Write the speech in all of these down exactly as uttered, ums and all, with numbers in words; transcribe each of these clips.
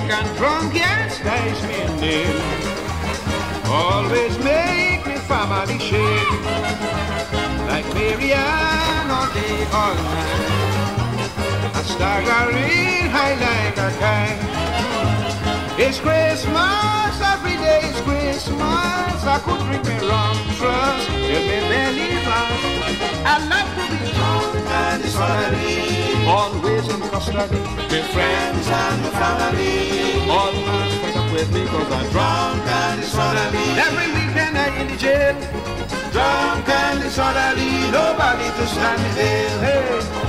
weak and drunk, yes, that's me name. Always make me family shake, like Marianne all day, all night. A staggering high like a kite. It's Christmas, every day is Christmas. I could drink me rum, trust, till me belly fast. I love to be drunk and disorderly, always in custody, with friends and the family. All man fed up with me cause I'm drunk and disorderly. Every weekend I in the jail, drunk and disorderly, nobody to stand me there. Hey.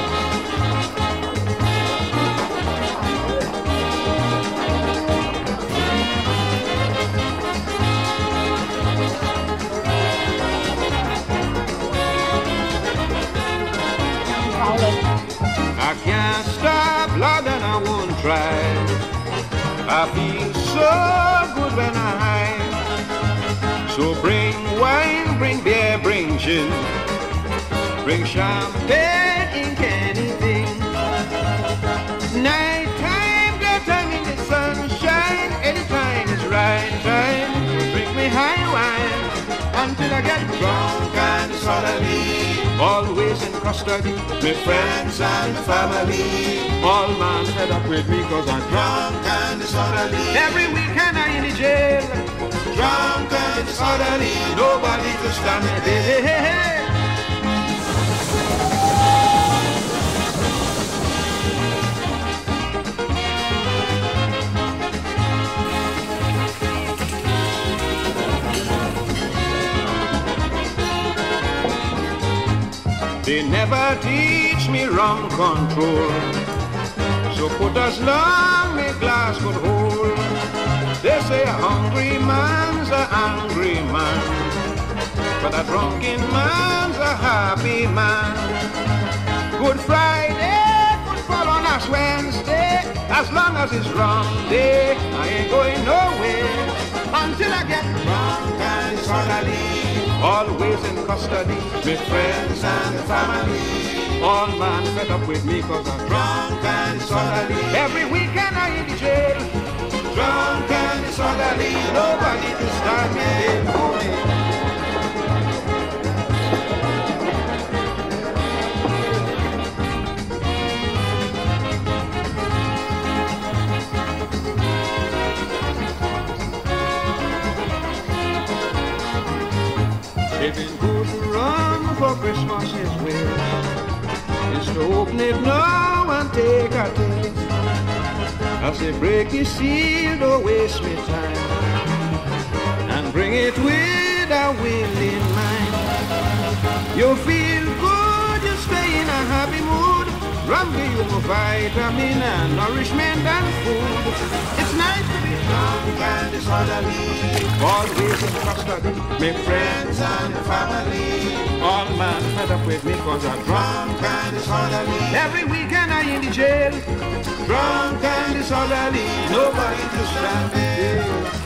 I can't stop, Lord, and I won't try. I feel so good when I high. So bring wine, bring beer, bring gin, bring champagne, ink, anything. Night time, daytime in the sunshine, anytime is right time. Bring me high wine until I get drunk and disorderly. Always in custody, my friends and the family. All man fed up with me cause I'm drunk and disorderly. Every weekend I in the jail, drunk and disorderly, nobody to stand me there. Hey, hey, hey. They never teach me wrong control, so put as long me glass could hold. They say a hungry man's a angry man, but a drunken man's a happy man. Good Friday could fall on Ash Wednesday, as long as it's wrong day, I ain't going nowhere until I get drunk and disorderly. Always in custody, with friends and the family. All man fed up with me cause I'm drunk and disorderly. Every weekend I in the jail, drunk and disorderly, nobody to stand me there for me. Living good rum for Christmas is well. It's to open it now and take a taste. I say break the seal, don't waste me time, and bring it with a willing mind. You feel good, you stay in a happy mood. Rum give you more vitamin and nourishment and food. It's nice to be drunk and disorderly, always in custody, make friends and the family. All man fed up with me cause I'm drunk and disorderly. Every weekend I in the jail, drunk and disorderly, nobody to stand me.